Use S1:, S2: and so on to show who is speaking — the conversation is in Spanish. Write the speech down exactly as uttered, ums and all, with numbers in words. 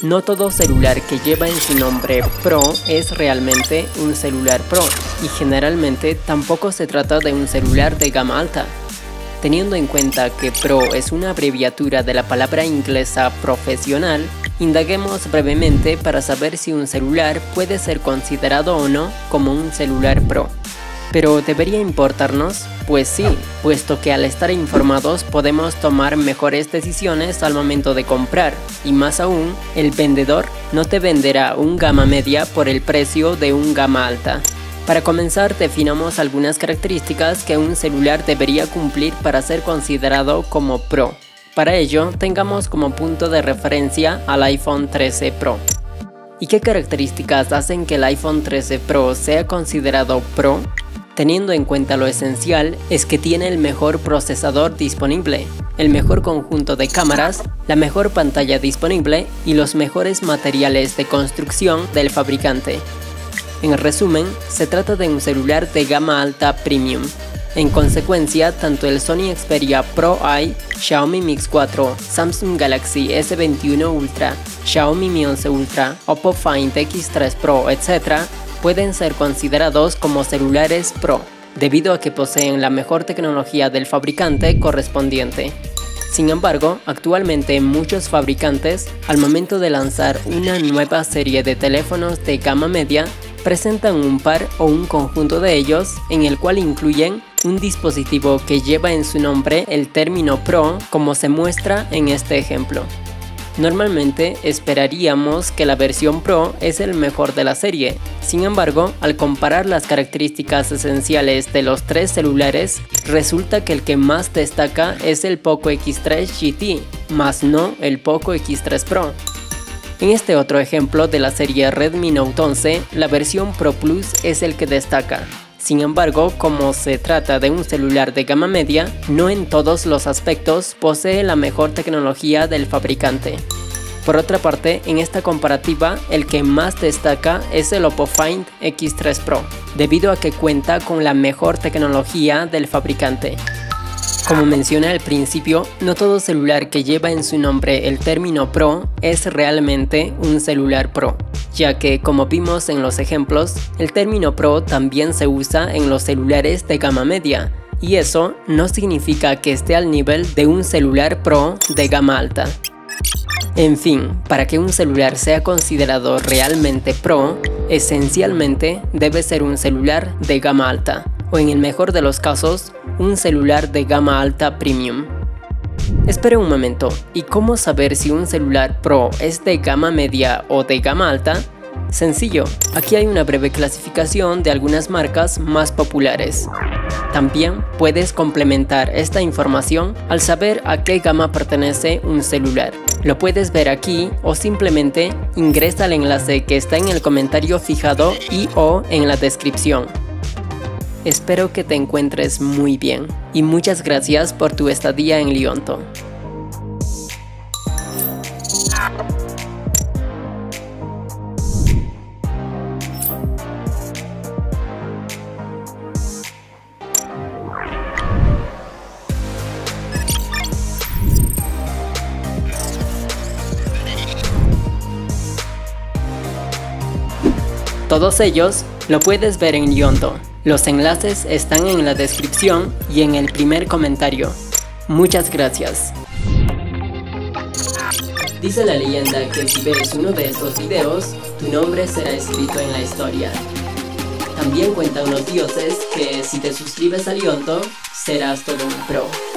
S1: No todo celular que lleva en su nombre Pro es realmente un celular Pro, y generalmente tampoco se trata de un celular de gama alta. Teniendo en cuenta que Pro es una abreviatura de la palabra inglesa profesional, indaguemos brevemente para saber si un celular puede ser considerado o no como un celular Pro. ¿Pero debería importarnos? Pues sí, puesto que al estar informados podemos tomar mejores decisiones al momento de comprar, y más aún, el vendedor no te venderá un gama media por el precio de un gama alta. Para comenzar, definamos algunas características que un celular debería cumplir para ser considerado como Pro. Para ello, tengamos como punto de referencia al iPhone trece Pro. ¿Y qué características hacen que el iPhone trece Pro sea considerado Pro? Teniendo en cuenta lo esencial es que tiene el mejor procesador disponible, el mejor conjunto de cámaras, la mejor pantalla disponible y los mejores materiales de construcción del fabricante. En resumen, se trata de un celular de gama alta premium. En consecuencia, tanto el Sony Xperia Pro I, Xiaomi Mix cuatro, Samsung Galaxy S veintiuno Ultra, Xiaomi Mi once Ultra, Oppo Find X tres Pro, etcétera, pueden ser considerados como celulares Pro, debido a que poseen la mejor tecnología del fabricante correspondiente. Sin embargo, actualmente muchos fabricantes, al momento de lanzar una nueva serie de teléfonos de gama media, presentan un par o un conjunto de ellos en el cual incluyen un dispositivo que lleva en su nombre el término Pro, como se muestra en este ejemplo. Normalmente esperaríamos que la versión Pro es el mejor de la serie. Sin embargo, al comparar las características esenciales de los tres celulares, resulta que el que más destaca es el Poco X tres G T, más no el Poco X tres Pro. En este otro ejemplo de la serie Redmi Note once, la versión Pro Plus es el que destaca. Sin embargo, como se trata de un celular de gama media, no en todos los aspectos posee la mejor tecnología del fabricante. Por otra parte, en esta comparativa, el que más destaca es el Oppo Find X tres Pro, debido a que cuenta con la mejor tecnología del fabricante. Como mencioné al principio, no todo celular que lleva en su nombre el término Pro es realmente un celular Pro, ya que, como vimos en los ejemplos, el término Pro también se usa en los celulares de gama media, y eso no significa que esté al nivel de un celular Pro de gama alta. En fin, para que un celular sea considerado realmente Pro, esencialmente debe ser un celular de gama alta, o en el mejor de los casos, un celular de gama alta premium. Espere un momento, ¿y cómo saber si un celular Pro es de gama media o de gama alta? Sencillo, aquí hay una breve clasificación de algunas marcas más populares. También puedes complementar esta información al saber a qué gama pertenece un celular. Lo puedes ver aquí o simplemente ingresa al enlace que está en el comentario fijado y o en la descripción. Espero que te encuentres muy bien y muchas gracias por tu estadía en Lionto. Todos ellos lo puedes ver en Lionto. Los enlaces están en la descripción y en el primer comentario. Muchas gracias. Dice la leyenda que si ves uno de estos videos, tu nombre será escrito en la historia. También cuentan los dioses que si te suscribes a Lionto, serás todo un pro.